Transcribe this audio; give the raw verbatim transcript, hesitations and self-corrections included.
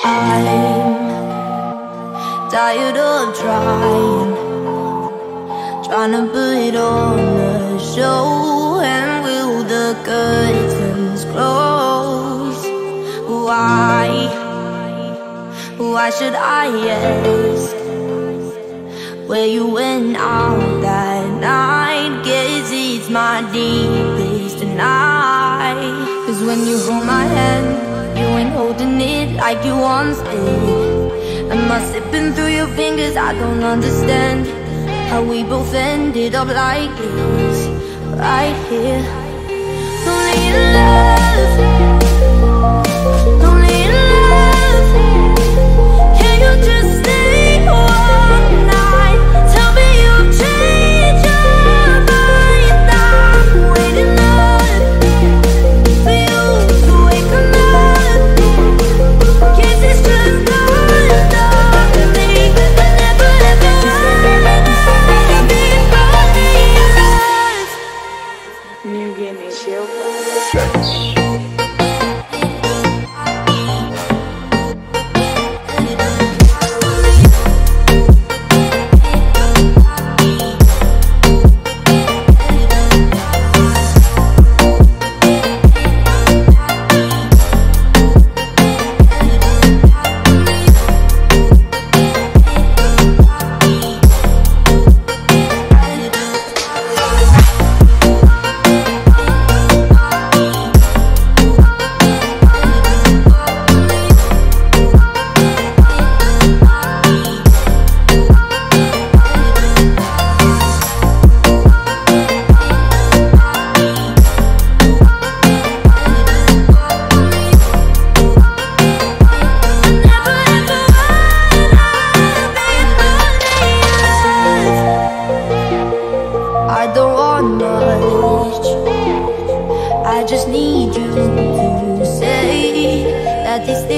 I'm tired of trying, trying to put on a show. And will the curtains close? Why, why should I ask where you went out that night? Guess it's my deepest night. Cause when you hold my hand, you ain't holding it like you once did. Am I slipping through your fingers? I don't understand how we both ended up like this, right here. Only in love, only in love. Can you just stay one night? Tell me you've changed your mind. I'm waiting up for you to wake up. Guess it's just not enough for me. I never ever wanna be funny in love. You give me chill. I just need you to say that this